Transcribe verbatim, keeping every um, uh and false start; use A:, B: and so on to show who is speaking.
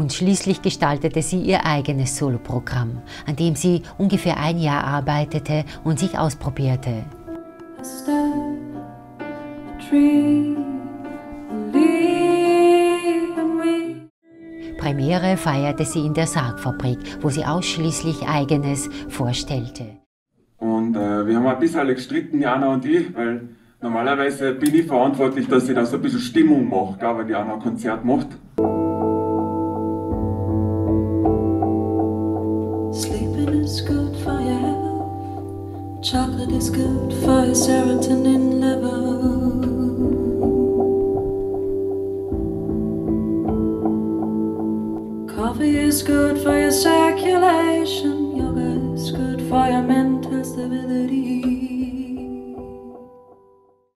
A: Und schließlich gestaltete sie ihr eigenes Soloprogramm, an dem sie ungefähr ein Jahr arbeitete und sich ausprobierte. Premiere feierte sie in der Sargfabrik, wo sie ausschließlich Eigenes vorstellte.
B: Und äh, wir haben ein bisschen gestritten, Jana und ich, weil normalerweise bin ich verantwortlich, dass ich da so ein bisschen Stimmung mache, wenn die Jana ein Konzert macht.
C: Sleeping is good for your health. Chocolate is good for your serotonin level. Coffee is good for your circulation. Yoga is good for your mental stability.